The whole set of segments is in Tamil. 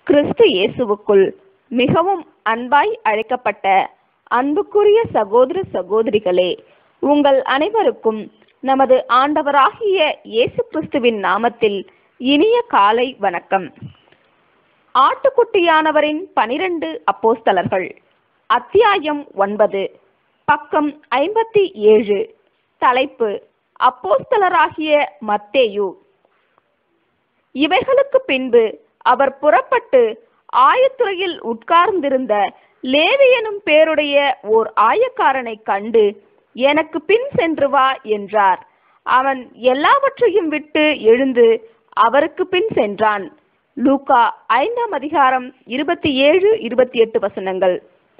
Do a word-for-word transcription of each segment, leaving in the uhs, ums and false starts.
கிறிஸ்து இயேசுவுக்குள் மிகவும் அன்பாய் அழைக்கப்பட்ட அன்புக்குரிய சகோதர சகோதரிகளே, உங்கள் அனைவருக்கும் நமது ஆண்டவராகிய இயேசு கிறிஸ்துவின் நாமத்தில் இனிய காலை வணக்கம். ஆட்டுக்குட்டியானவரின் பனிரெண்டு அப்போஸ்தலர்கள், அத்தியாயம் ஒன்பது, பக்கம் ஐம்பத்தி ஏழு. தலைப்பு: அப்போஸ்தலராகிய மத்தேயு. இவைகளுக்கு பின்பு அவர் புறப்பட்டு ஆயத்துறையில் உட்கார்ந்திருந்த லேவி எனும் பேருடைய ஓர் ஆயக்காரனை கண்டு, எனக்கு பின் சென்று வா என்றார். அவன் எல்லாவற்றையும் விட்டு எழுந்து அவருக்கு பின் சென்றான். லூக்கா ஐந்தாம் அதிகாரம் இருபத்தி ஏழு இருபத்தி எட்டு வசனங்கள்.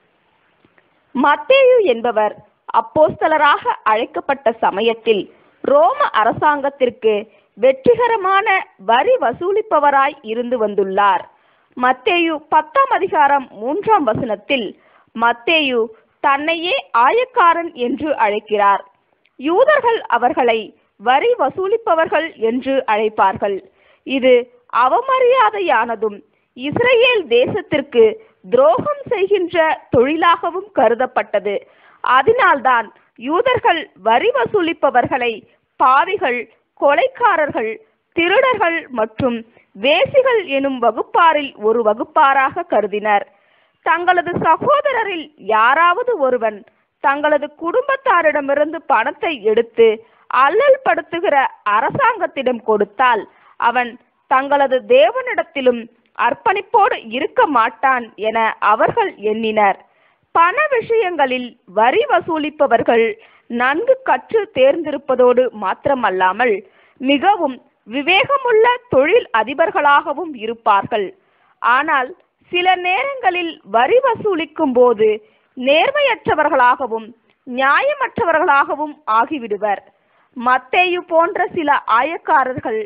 மத்தேயு என்பவர் அப்போஸ்தலராக அழைக்கப்பட்ட சமயத்தில் ரோம அரசாங்கத்திற்கு வெற்றிகரமான வரி வசூலிப்பவராய் இருந்து வந்துள்ளார். மத்தேயு பத்தாம் அதிகாரம் மூன்றாம் வசனத்தில் மத்தேயு தன்னையே ஆயக்காரன் என்று அழைக்கிறார். யூதர்கள் அவர்களை வரி வசூலிப்பவர்கள் என்று அழைப்பார்கள். இது அவமரியாதையானதும் இஸ்ரேல் தேசத்திற்கு துரோகம் செய்கின்ற தொழிலாகவும் கருதப்பட்டது. அதனால்தான் யூதர்கள் வரி வசூலிப்பவர்களை பாவிகள், கொலைக்காரர்கள், திருடர்கள் மற்றும் வேசிகள் எனும் வகுப்பாரில் ஒரு வகுப்பாராக கருதினர். தங்களது சகோதரரில் யாராவது ஒருவன் தங்களது குடும்பத்தாரிடமிருந்து பணத்தை எடுத்து அல்லல் படுத்துகிற அரசாங்கத்திடம் கொடுத்தால் அவன் தங்களது தேவனிடத்திலும் அர்ப்பணிப்போடு இருக்க மாட்டான் என அவர்கள் எண்ணினர். பண விஷயங்களில் வரி வசூலிப்பவர்கள் நன்கு கற்று தேர்ந்திருப்பதோடு மாத்திரமல்லாமல் மிகவும் விவேகமுள்ள தொழில் அதிபர்களாகவும் இருப்பார்கள். ஆனால் சில நேரங்களில் வரி வசூலிக்கும் போது நேர்மையற்றவர்களாகவும் நியாயமற்றவர்களாகவும் ஆகிவிடுவர். மத்தேயு போன்ற சில ஆயக்காரர்கள்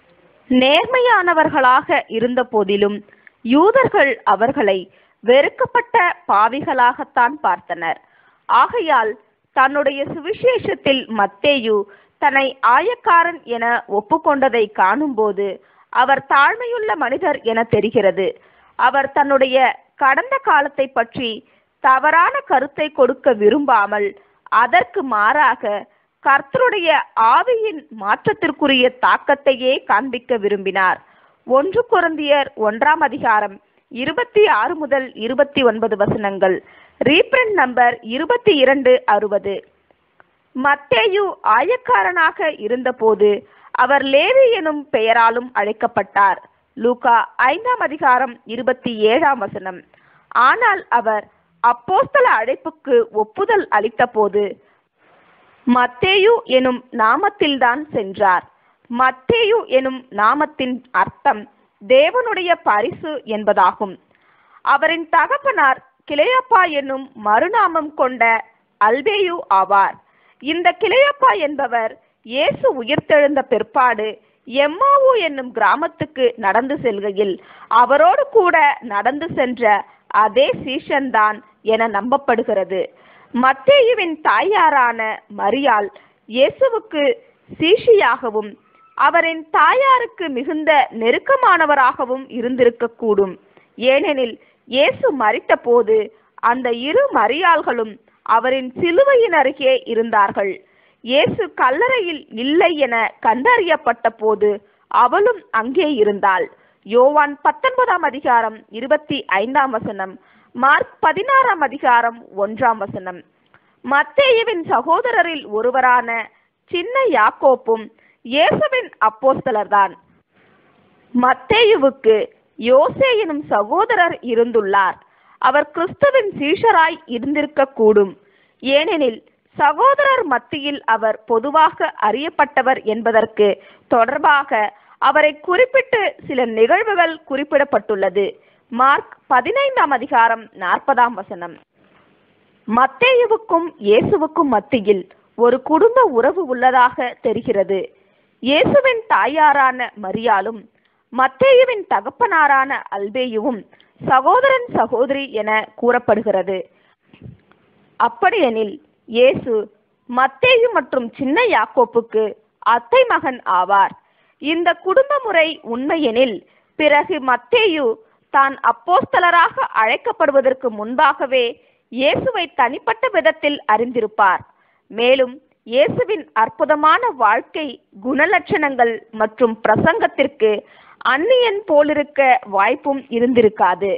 நேர்மையானவர்களாக இருந்த போதிலும் யூதர்கள் அவர்களை வெறுக்கப்பட்ட பாவிகளாகத்தான் பார்த்தனர். ஆகையால் தன்னுடைய சுவிசேஷத்தில் மத்தேயு தன்னை ஆயக்காரன் என ஒப்புக்கொண்டதை காணும்போது அவர் தாழ்மையுள்ள மனிதர் என தெரிகிறது. அவர் தன்னுடைய கடந்த காலத்தை பற்றி தவறான கருத்தை கொடுக்க விரும்பாமல் அதற்கு மாறாக கர்த்தருடைய ஆவியின் மாற்றத்திற்குரிய தாக்கத்தையே காண்பிக்க விரும்பினார். ஒன்று கொரிந்தியர் ஒன்றாம் அதிகாரம் இருபத்தி ஆறு முதல் இருபத்தி ஒன்பது வசனங்கள். ரீப்ரண்ட் நம்பர் இருபத்தி இரண்டு அறுபது. மத்தேயு ஆயக்காரனாக இருந்தபோது அவர் லேவி எனும் பெயராலும் அழைக்கப்பட்டார். லூக்கா ஐந்தாம் அதிகாரம் இருபத்தி ஏழாம் வசனம். ஆனால் அவர் அப்போஸ்தல அழைப்புக்கு ஒப்புதல் அளித்த போது மத்தேயு எனும் நாமத்தில்தான் சென்றார். மத்தேயு எனும் நாமத்தின் அர்த்தம் தேவனுடைய பரிசு என்பதாகும். அவரின் தகப்பனார் கிளையப்பா என்னும் மறுநாமம் கொண்ட அல்பேயு ஆவார். இந்த கிளையப்பா என்பவர் இயேசு உயிர்த்தெழுந்த பிற்பாடு எம்மாவு என்னும் கிராமத்துக்கு நடந்து செல்கையில் அவரோடு கூட நடந்து சென்ற அதே சீஷன்தான் என நம்பப்படுகிறது. மத்தேயுவின் தாயாரான மரியாள் இயேசுவுக்கு சீஷியாகவும் அவரின் தாயாருக்கு மிகுந்த நெருக்கமானவராகவும் இருந்திருக்கக்கூடும். ஏனெனில் இயேசு மரித்த போது அந்த இரு மரியாள்களும் அவரின் சிலுவையின் அருகே இருந்தார்கள். இயேசு கல்லறையில் இல்லை என கண்டறியப்பட்ட போது அவளும் அங்கே இருந்தாள். யோவான் பத்தொன்பதாம் அதிகாரம் இருபத்தி ஐந்தாம் வசனம், மார்க் பதினாறாம் அதிகாரம் ஒன்றாம் வசனம். மத்தேயுவின் சகோதரரில் ஒருவரான சின்ன யாக்கோப்பும் இயேசுவின் அப்போஸ்தலர்தான். மத்தேயுவுக்கு யோசே எனும் சகோதரர் இருந்துள்ளார். அவர் கிறிஸ்துவின் சீஷராய் இருந்திருக்க கூடும். ஏனெனில் சகோதரர் மத்தியில் அவர் பொதுவாக அறியப்பட்டவர் என்பதற்கு தொடர்பாக அவரை குறிப்பிட்டு சில நிகழ்வுகள் குறிப்பிடப்பட்டுள்ளது. மார்க் பதினைந்தாம் அதிகாரம் நாற்பதாம் வசனம். மத்தேயுவுக்கும் இயேசுவுக்கும் மத்தியில் ஒரு குடும்ப உறவு உள்ளதாக தெரிகிறது. இயேசுவின் தாயாரான மரியாளும் மத்தேயுவின் தகப்பனாரான அல்பேயுவும் சகோதரன் சகோதரி என கூறப்படுகிறது. அப்படியெனில் இயேசு மத்தேயு மற்றும் சின்ன யாக்கோப்புக்கு அத்தை மகன் ஆவார். இந்த குடும்ப முறை உண்மையெனில் பிறகு மத்தேயு தான் அப்போஸ்தலராக அழைக்கப்படுவதற்கு முன்பாகவே இயேசுவை தனிப்பட்ட விதத்தில் அறிந்திருப்பார். மேலும் இயேசுவின் அற்புதமான வாழ்க்கை, குணலட்சணங்கள் மற்றும் பிரசங்கத்திற்கு அந்நியன் போலிருக்க வாய்ப்பும் இருந்திருக்காது.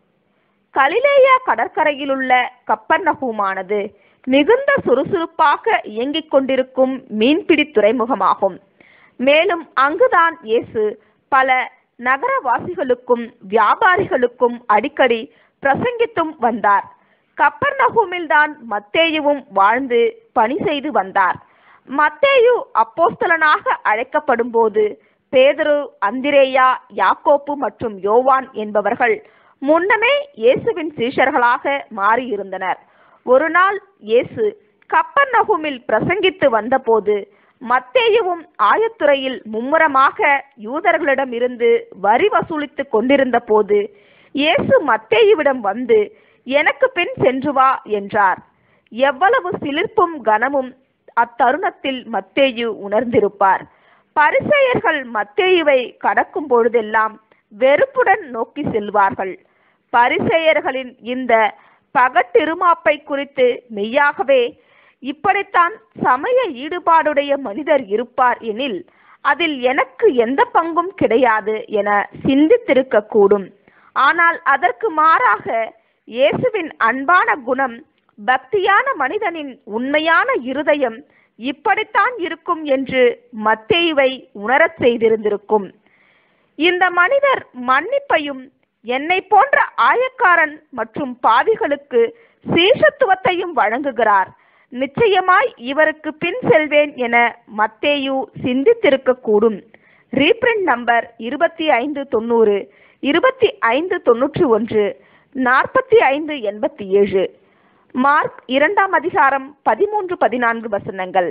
கலிலேயா கடற்கரையிலுள்ள கப்பர்நகூமானது மிகுந்த சுறுசுறுப்பாக இயங்கிக் கொண்டிருக்கும் மீன்பிடி துறைமுகமாகும். மேலும் அங்குதான் இயேசு பல நகரவாசிகளுக்கும் வியாபாரிகளுக்கும் அடிக்கடி பிரசங்கித்தும் வந்தார். கப்பர்நகூமில்தான் மத்தேயுவும் வாழ்ந்து பணி செய்து வந்தார். மத்தேயு அப்போஸ்தலனாக அழைக்கப்படும் போது பேதுரு, அந்திரேயா, யாக்கோப்பு மற்றும் யோவான் என்பவர்கள் முன்னமே இயேசுவின் சீஷர்களாக மாறியிருந்தனர். ஒரு நாள் இயேசு கப்பர்நகூமில் பிரசங்கித்து வந்தபோது மத்தேயுவும் ஆயத்துறையில் மும்முரமாக யூதர்களிடம் இருந்து வரி வசூலித்து கொண்டிருந்த போது இயேசு மத்தேயுவிடம் வந்து, எனக்கு பின் சென்று வா என்றார். எவ்வளவு சிலிர்ப்பும் கனமும் அத்தருணத்தில் மத்தேயு உணர்ந்திருப்பார். பரிசேயர்கள் மத்தேயுவை கடக்கும் பொழுதெல்லாம் வெறுப்புடன் நோக்கி செல்வார்கள். பரிசேயர்களின் இந்த பகட்டிருமாப்பை குறித்து மெய்யாகவே இப்படித்தான் சமய ஈடுபாடுடைய மனிதர் இருப்பார் எனில் அதில் எனக்கு எந்த பங்கும் கிடையாது என சிந்தித்திருக்க கூடும். ஆனால் அதற்கு மாறாக இயேசுவின் அன்பான குணம், பக்தியான மனிதனின் உண்மையான இருதயம் இப்படித்தான் இருக்கும் என்று மத்தேயுவை உணரச் செய்திருந்திருக்கும். இந்த மனிதர் மன்னிப்பையும் என்னை போன்ற ஆயக்காரன் மற்றும் பாவிகளுக்கு சீஷத்துவத்தையும் வழங்குகிறார். நிச்சயமாய் இவருக்கு பின் செல்வேன் என மத்தேயு சிந்தித்திருக்க கூடும். ரீப்ரிண்ட் நம்பர் இருபத்தி ஐந்து தொண்ணூறு, இருபத்தி ஐந்து தொன்னூற்றி ஒன்று, நாற்பத்தி ஐந்து எண்பத்தி ஏழு. மார்க் இரண்டாம் அதிகாரம் பதிமூன்று பதினான்கு வசனங்கள்.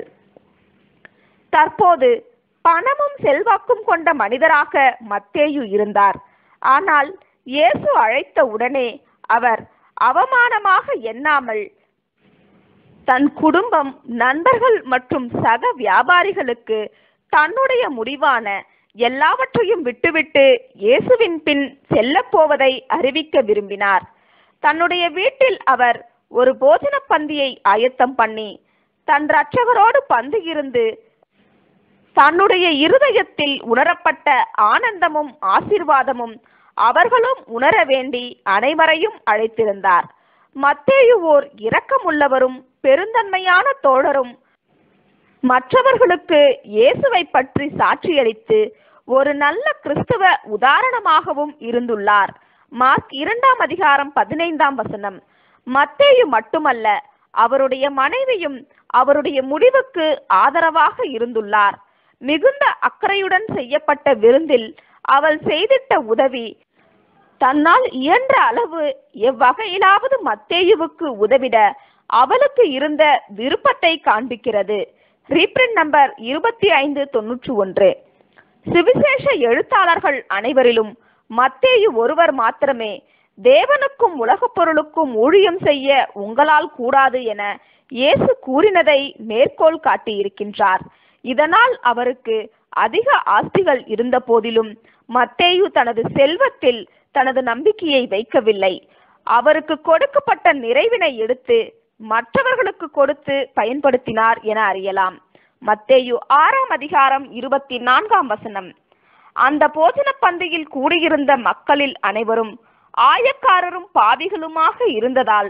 தற்போது பணமும் செல்வாக்கும் கொண்ட மனிதராக மத்தேயு இருந்தார். ஆனால் இயேசு அழைத்த உடனே அவர் அவமானமாக எண்ணாமல் தன் குடும்பம், நண்பர்கள் மற்றும் சக வியாபாரிகளுக்கு தன்னுடைய முடிவான எல்லாவற்றையும் விட்டுவிட்டு இயேசுவின் பின் செல்ல போவதை அறிவிக்க விரும்பினார். தன்னுடைய வீட்டில் அவர் ஒரு போஜன பந்தியை ஆயத்தம் பண்ணி தன் இரட்சகரோடு பந்து இருந்து தன்னுடைய இருதயத்தில் உணரப்பட்ட ஆனந்தமும் ஆசீர்வாதமும் அவர்களும் உணர வேண்டி அனைவரையும் அழைத்திருந்தார். மத்தேயு ஓர் இரக்கமுள்ளவரும் பெருந்தன்மையான தோழரும் மற்றவர்களுக்கு இயேசுவை பற்றி சாட்சியளித்து ஒரு நல்ல கிறிஸ்தவ உதாரணமாகவும் இருந்துள்ளார். மார்க் இரண்டாம் அதிகாரம் பதினைந்தாம் வசனம். மத்தேயு மட்டுமல்ல, அவருடைய மனைவியும் அவருடைய முடிவுக்கு ஆதரவாக இருந்துள்ளார். மிகுந்த அக்கறையுடன் செய்யப்பட்ட விருந்தில் அவள் செய்திட்ட உதவி தன்னால் இயன்ற அளவு எவ்வகையிலாவது மத்தேயுவுக்கு உதவிட அவளுக்கு இருந்த விருப்பத்தை காண்பிக்கிறது. ரீப்ரிண்ட் நம்பர் இருபத்தி ஐந்து தொன்னூற்றி ஒன்று. சுவிசேஷ எழுத்தாளர்கள் அனைவரிலும் மத்தேயு ஒருவர் மாத்திரமே தேவனுக்கும் உலகப் பொருளுக்கும் ஊழியம் செய்ய உங்களால் கூடாது என இயேசு கூறினதை மேற்கோள் காட்டியிருக்கின்றார். இதனால் அவருக்கு அதிக ஆஸ்திகள் இருந்த போதிலும் மத்தேயு தனது செல்வத்தில் தனது நம்பிக்கையை வைக்கவில்லை. அவருக்கு கொடுக்கப்பட்ட நிறைவினை எடுத்து மற்றவர்களுக்கு கொடுத்து பயன்படுத்தினார் என அறியலாம். மத்தேயு ஆறாம் அதிகாரம் இருபத்தி நான்காம் வசனம். அந்த போஜன பந்தியில் கூடியிருந்த மக்களில் அனைவரும் ஆயக்காரரும் பாவிகளுமாக இருந்ததால்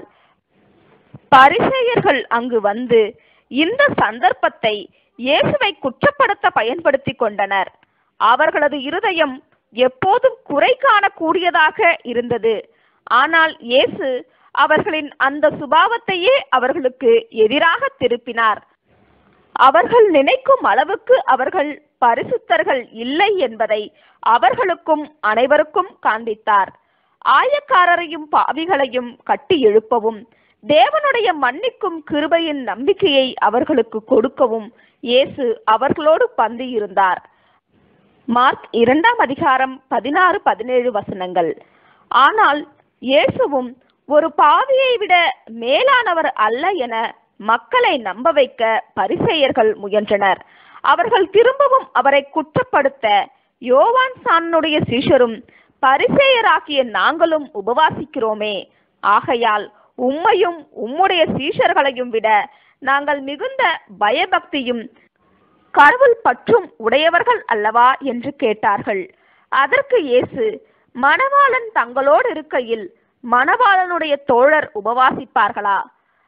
பரிசேயர்கள் அங்கு வந்து இந்த சந்தர்ப்பத்தை இயேசுவை குற்றப்படுத்த பயன்படுத்தி கொண்டனர். அவர்களது இருதயம் எப்போதும் குறை காணக்கூடியதாக இருந்தது. ஆனால் இயேசு அவர்களின் அந்த சுபாவத்தையே அவர்களுக்கு எதிராக திருப்பினார். அவர்கள் நினைக்கும் அளவுக்கு அவர்கள் பரிசுத்தர்கள் இல்லை என்பதை அவர்களுக்கும் அனைவருக்கும் காண்பித்தார். ஆயக்காரரையும் பாவிகளையும் கட்டி எழுப்பவும் தேவனுடைய மன்னிக்கும் கிருபையின் நம்பிக்கையை அவர்களுக்கு கொடுக்கவும் இயேசு அவர்களோடு பந்தி இருந்தார். மார்க் இரண்டாம் அதிகாரம் பதினாறு பதினேழு வசனங்கள். ஆனால் இயேசுவும் ஒரு பாவியை விட மேலானவர் அல்ல என மக்களை நம்ப வைக்க பரிசேயர்கள் முயன்றனர். அவர்கள் திரும்பவும் அவரை குற்றப்படுத்த யோவான் சானுடைய சீஷரும் பரிசேயராகிய நாங்களும் உபவாசிக்கிறோமே. ஆகையால் உம்மையும் உம்முடைய சீஷர்களையும் விட நாங்கள் மிகுந்த பயபக்தியும் கடவுள் பற்றும் உடையவர்கள் அல்லவா என்று கேட்டார்கள். அதற்கு இயேசு, மணவாளன் தங்களோடு இருக்கையில் மணவாளனுடைய தோழர் உபவாசிப்பார்களா?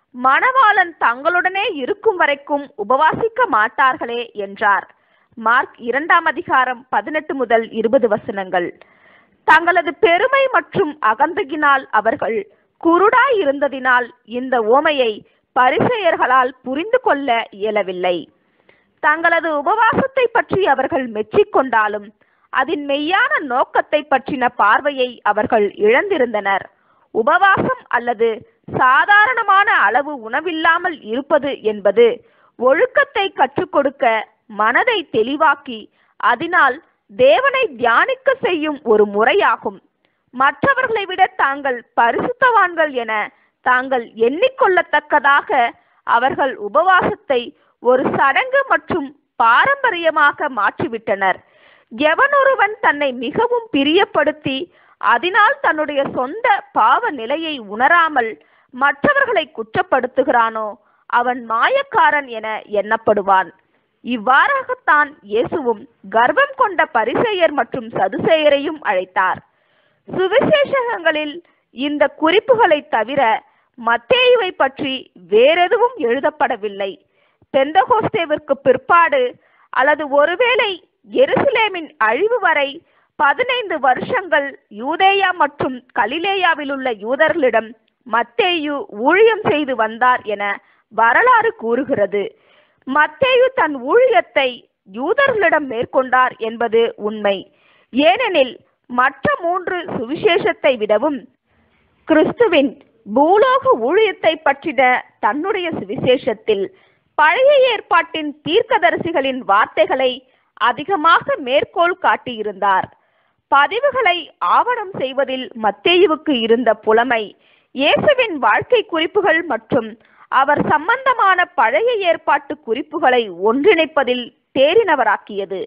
மணவாளன் தங்களுடனே இருக்கும் வரைக்கும் உபவாசிக்க மாட்டார்களே என்றார். மார்க் இரண்டாம் அதிகாரம் பதினெட்டு முதல் இருபது வசனங்கள். தங்களது பெருமை மற்றும் அகந்தையினால் அவர்கள் குருடாய் இருந்ததினால் இந்த ஓமையை பரிசேயர்களால் புரிந்து கொள்ள இயலவில்லை. தங்களது உபவாசத்தை பற்றி அவர்கள் மெச்சிக்கொண்டாலும் அதன் மெய்யான நோக்கத்தை பற்றின பார்வையை அவர்கள் இழந்திருந்தனர். உபவாசம் அல்லது சாதாரணமான அளவு உணவில்லாமல் இருப்பது என்பது ஒழுக்கத்தை கற்றுக் கொடுக்க, மனதை தெளிவாக்கி அதனால் தேவனை தியானிக்க செய்யும் ஒரு முறையாகும். மற்றவர்களை விட தாங்கள் பரிசுத்தவான்கள் என தாங்கள் எண்ணிக்கொள்ளத்தக்கதாக அவர்கள் உபவாசத்தை ஒரு சடங்கு மற்றும் பாரம்பரியமாக மாற்றிவிட்டனர். எவனொருவன் தன்னை மிகவும் பிரியப்படுத்தி அதனால் தன்னுடைய சொந்த பாவ நிலையை உணராமல் மற்றவர்களை குற்றப்படுத்துகிறானோ அவன் மாயக்காரன் என எண்ணப்படுவான். இவ்வாறாகத்தான் இயேசுவும் கர்வம் கொண்ட பரிசேயர் மற்றும் சதுசேயரையும் அழைத்தார். சுவிசேஷங்களில் இந்த குறிப்புகளை தவிர மத்தேயுவை பற்றி வேறெதுவும் எழுதப்படவில்லை. பெந்தகோஸ்தேவிற்கு பிற்பாடு அல்லது ஒருவேளை எருசலேமின் அழிவு வரை பதினைந்து வருஷங்கள் யூதேயா மற்றும் கலிலேயாவில் உள்ள யூதர்களிடம் மத்தேயு ஊழியம் செய்து வந்தார் என வரலாறு கூறுகிறது. மத்தேயு தன் ஊழியத்தை யூதர்களிடம் மேற்கொண்டார் என்பது உண்மை. ஏனெனில் மற்ற மூன்று சுவிசேஷத்தை விடவும் கிறிஸ்துவின் பூலோக ஊழியத்தை பற்றின தன்னுடைய சுவிசேஷத்தில் பழைய ஏற்பாட்டின் தீர்க்கதரிசிகளின் வார்த்தைகளை அதிகமாக மேற்கோள் காட்டியிருந்தார். பதிவுகளை ஆவணம் செய்வதில் மத்தேயுவுக்கு இருந்த புலமை இயேசுவின் வாழ்க்கை குறிப்புகள் மற்றும் அவர் சம்பந்தமான பழைய ஏற்பாட்டு குறிப்புகளை ஒன்றிணைப்பதில் தேறினவராக்கியது.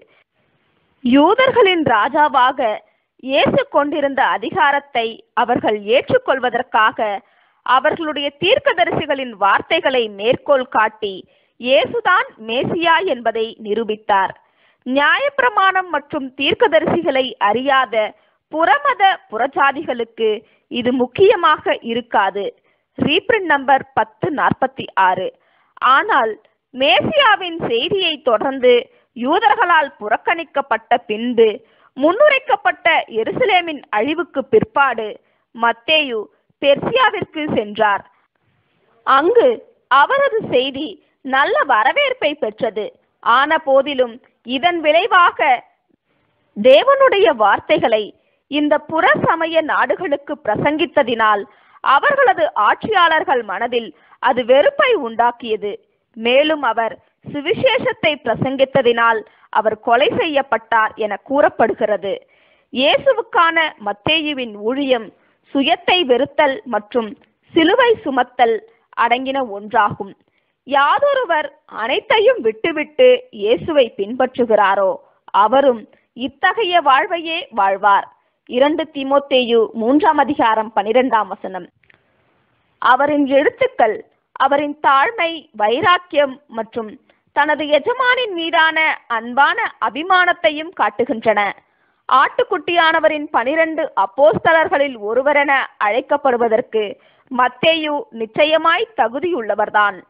யூதர்களின் ராஜாவாக இயேசு கொண்டிருந்த அதிகாரத்தை அவர்கள் ஏற்றுக்கொள்வதற்காக அவர்களுடைய தீர்க்கதரிசிகளின் வார்த்தைகளை மேற்கோள் காட்டி இயேசுதான் மேசியா என்பதை நிரூபித்தார். நியாயப்பிரமாணம் மற்றும் தீர்க்கதரிசிகளை அறியாத புறமத புறஜாதிகளுக்கு இது முக்கியமாக இருக்காது. ரீப்ரிண்ட் நம்பர் பத்து நாற்பத்தி ஆறு. ஆனால் மேசியாவின் செய்தியை தொடர்ந்து யூதர்களால் புறக்கணிக்கப்பட்ட பின்பு முன்னுரைக்கப்பட்ட எருசலேமின் அழிவுக்கு பிற்பாடு மத்தேயு பெர்சியாவிற்கு சென்றார். அங்கு அவரது செய்தி நல்ல வரவேற்பை பெற்றது. ஆன போதிலும் இதன் விளைவாக தேவனுடைய வார்த்தைகளை இந்த புற சமய நாடுகளுக்கு பிரசங்கித்ததினால் அவர்களது ஆட்சியாளர்கள் மனதில் அது வெறுப்பை உண்டாக்கியது. மேலும் அவர் சுவிசேஷத்தை பிரசங்கித்ததினால் அவர் கொலை செய்யப்பட்டார் என கூறப்படுகிறது. இயேசுவுக்கான மத்தேயுவின் ஊழியம் சுயத்தை வெறுத்தல் மற்றும் சிலுவை சுமத்தல் அடங்கின ஒன்றாகும். யாதொருவர் அனைத்தையும் விட்டுவிட்டு இயேசுவை பின்பற்றுகிறாரோ அவரும் இத்தகைய வாழ்வையே வாழ்வார். இரண்டு தீமோத்தேயு மூன்றாம் அதிகாரம் பனிரெண்டாம் வசனம். அவரின் எழுத்துக்கள் அவரின் தாழ்மை, வைராக்கியம் மற்றும் தனது எஜமானின் மீதான அன்பான அபிமானத்தையும் காட்டுகின்றன. ஆட்டுக்குட்டியானவரின் பனிரெண்டு அப்போஸ்தலர்களில் ஒருவரென அழைக்கப்படுவதற்கு மத்தேயு நிச்சயமாய் தகுதியுள்ளவர்தான்.